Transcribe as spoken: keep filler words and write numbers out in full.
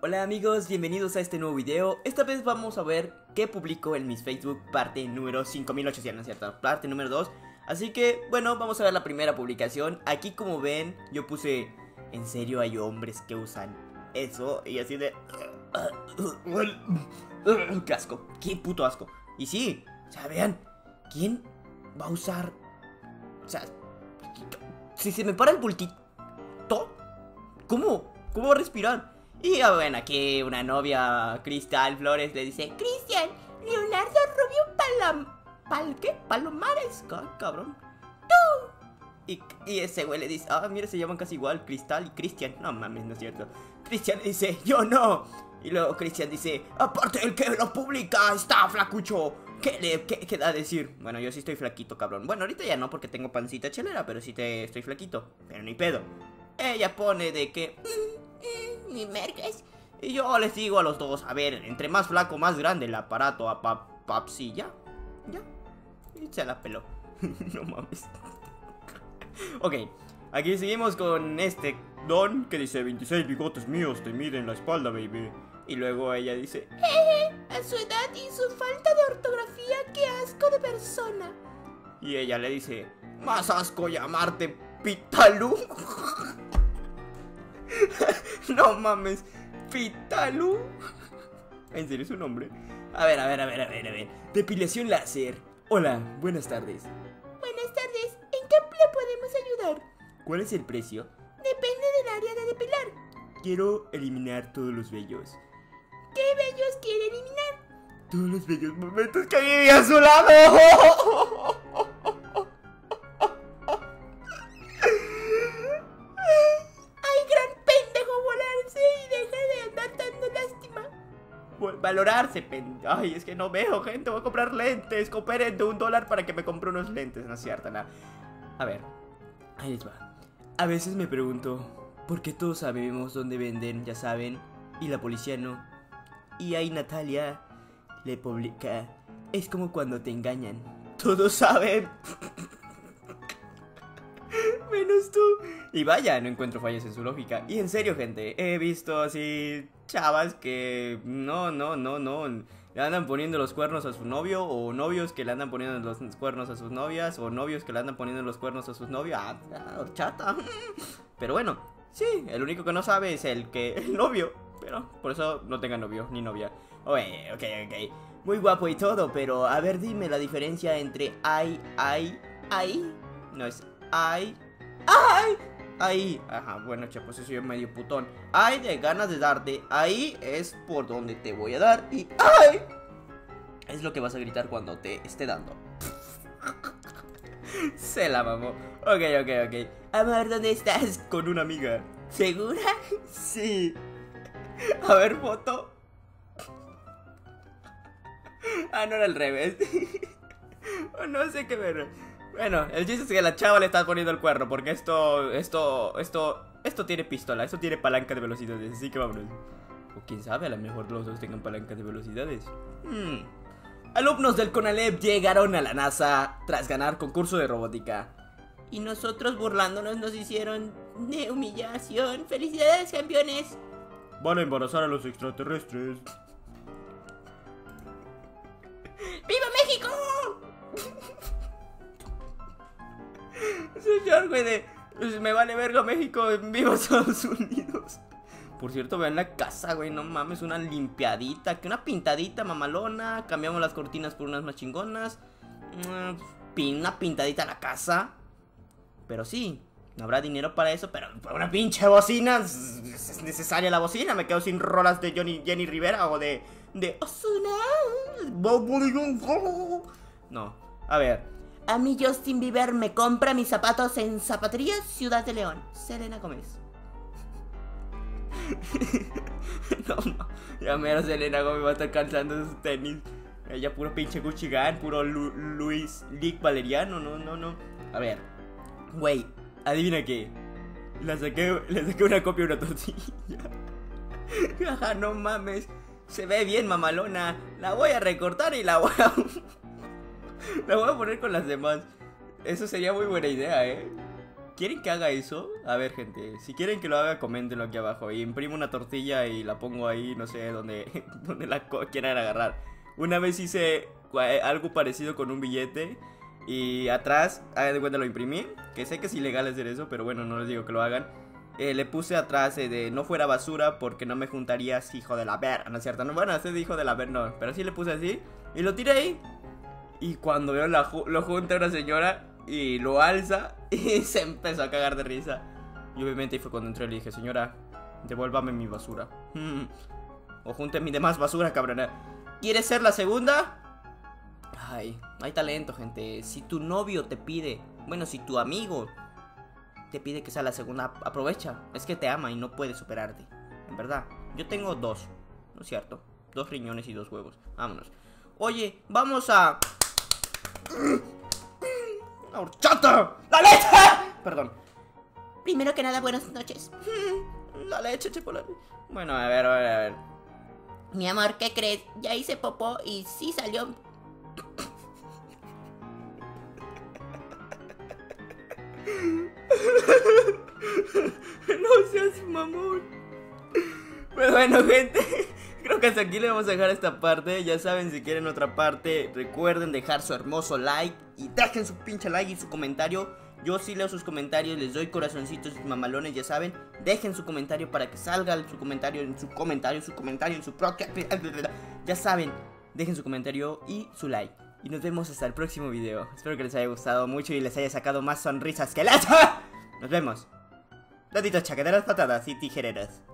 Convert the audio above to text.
Hola amigos, bienvenidos a este nuevo video. Esta vez vamos a ver qué publicó en mis Facebook parte número cinco mil ochocientos, ¿cierto? Parte número dos. Así que, bueno, vamos a ver la primera publicación. Aquí como ven, yo puse: ¿en serio hay hombres que usan eso? Y así de... ¡qué asco! ¡Qué puto asco! Y sí, o sea, vean, ¿quién va a usar? O sea, si se me para el bultito, ¿cómo? ¿Cómo va a respirar? Y bueno, aquí una novia, Cristal Flores, le dice: Cristian, Leonardo Rubio Palam... ¿Pal qué? Palomares, cabrón. ¡Tú! Y, y ese güey le dice: ah, mira, se llaman casi igual, Cristal y Cristian. No mames, no es cierto. Cristian le dice: yo no. Y luego Cristian dice: aparte el que lo publica está flacucho. ¿Qué le qué, qué da a decir? Bueno, yo sí estoy flaquito, cabrón. Bueno, ahorita ya no porque tengo pancita chelera, pero sí te estoy flaquito. Pero ni pedo. Ella pone de que... Mm, mm, mi mergues. Y yo les digo a los dos: a ver, entre más flaco, más grande el aparato a pap, papsi, ya. Ya. Y se la peló. No mames. Ok, aquí seguimos con este don que dice: veintiséis bigotes míos te miden la espalda, baby. Y luego ella dice: jeje, a su edad y su falta de ortografía, qué asco de persona. Y ella le dice: más asco llamarte Pitalú. No mames, Pitalú. ¿En serio es su nombre? A ver, a ver, a ver, a ver, a ver. Depilación láser. Hola, buenas tardes. Buenas tardes, ¿en qué le podemos ayudar? ¿Cuál es el precio? Depende del área de depilar. Quiero eliminar todos los vellos. ¿Qué vellos quiere eliminar? Todos los bellos momentos que viví a su lado. Valorarse, pen... Ay, es que no veo, gente. Voy a comprar lentes. Cooperen de un dólar para que me compre unos lentes. No es cierto, nada. A ver, ahí les va. A veces me pregunto ¿por qué todos sabemos dónde venden? Ya saben. Y la policía no. Y ahí Natalia le publica: es como cuando te engañan. Todos saben. Menos tú. Y vaya, no encuentro fallas en su lógica. Y en serio, gente, he visto así chavas que no, no, no, no le andan poniendo los cuernos a su novio, o novios que le andan poniendo los cuernos a sus novias, o novios que le andan poniendo los cuernos a sus novios. Ah, horchata. Pero bueno, sí, el único que no sabe es el que el novio. Pero por eso no tenga novio ni novia. Oye, ok, ok. Muy guapo y todo, pero a ver, dime la diferencia entre ay, ay, ay. No es ay, ay. Ahí, ajá, bueno, che, pues soy medio putón. Ay, de ganas de darte. Ahí es por donde te voy a dar. Y ay, es lo que vas a gritar cuando te esté dando. Se la mamó. Ok, ok, ok. Amor, ¿dónde estás? Con una amiga. ¿Segura? Sí. A ver, foto. Ah, no era al revés. No sé qué ver. Bueno, el chiste es que la chava le está poniendo el cuerno, porque esto, esto, esto, esto tiene pistola, esto tiene palanca de velocidades, así que vámonos. O quién sabe, a lo mejor los dos tengan palanca de velocidades. Hmm. Alumnos del CONALEP llegaron a la NASA tras ganar concurso de robótica. Y nosotros burlándonos nos hicieron de humillación. ¡Felicidades, campeones! Van a embarazar a los extraterrestres. ¡Viva México! Señor, güey, de... pues me vale verga México, viva Estados Unidos. Por cierto, vean la casa, güey, no mames, una limpiadita, que una pintadita mamalona. Cambiamos las cortinas por unas más chingonas. Una pintadita a la casa. Pero sí, no habrá dinero para eso, pero para una pinche bocina es necesaria la bocina. Me quedo sin rolas de Johnny, Jenny Rivera o de... de... No, a ver. A mí Justin Bieber me compra mis zapatos en Zapatería Ciudad de León. Selena Gómez. No, no. Ya mero Selena Gómez va a estar calzando sus tenis. Ella puro pinche Gucci Gang, puro Lu Luis Lick Valeriano. No, no, no. A ver. Güey, adivina qué. Le saqué, le saqué una copia de una tortilla. Ajá, no mames. Se ve bien mamalona. La voy a recortar y la voy a... la voy a poner con las demás. Eso sería muy buena idea, ¿eh? ¿Quieren que haga eso? A ver, gente, si quieren que lo haga, coméntenlo aquí abajo. Y imprimo una tortilla y la pongo ahí, no sé, donde, donde la quieran agarrar. Una vez hice algo parecido con un billete y atrás, hagan de cuenta, lo imprimí. Que sé que es ilegal hacer eso, pero bueno, no les digo que lo hagan. eh, Le puse atrás eh, de no fuera basura porque no me juntarías, hijo de la ver. No es cierto, no, bueno, ese de hijo de la ver no. Pero sí le puse así y lo tiré ahí. Y cuando veo la, lo junta una señora y lo alza y se empezó a cagar de risa. Y obviamente ahí fue cuando entré y le dije, señora, devuélvame mi basura. O junte mi demás basura, cabrona. ¿Quieres ser la segunda? Ay, hay talento, gente. Si tu novio te pide, bueno, si tu amigo te pide que sea la segunda, aprovecha. Es que te ama y no puede superarte. En verdad, yo tengo dos, ¿no es cierto? Dos riñones y dos huevos. Vámonos. Oye, vamos a... ¡La horchata! ¡La leche! Perdón. Primero que nada, buenas noches. La leche, chocolate. Bueno, a ver, a ver, a ver. Mi amor, ¿qué crees? Ya hice popó y sí salió. No seas mamón. Pues bueno, gente, creo que hasta aquí le vamos a dejar esta parte. Ya saben, si quieren otra parte, recuerden dejar su hermoso like. Y dejen su pinche like y su comentario. Yo sí leo sus comentarios, les doy corazoncitos mamalones, ya saben. Dejen su comentario para que salga su comentario en su comentario, su comentario en su propia... Ya saben, dejen su comentario y su like. Y nos vemos hasta el próximo video. Espero que les haya gustado mucho y les haya sacado más sonrisas que la... Nos vemos. Deditos, chaqueteras, patadas y tijereras.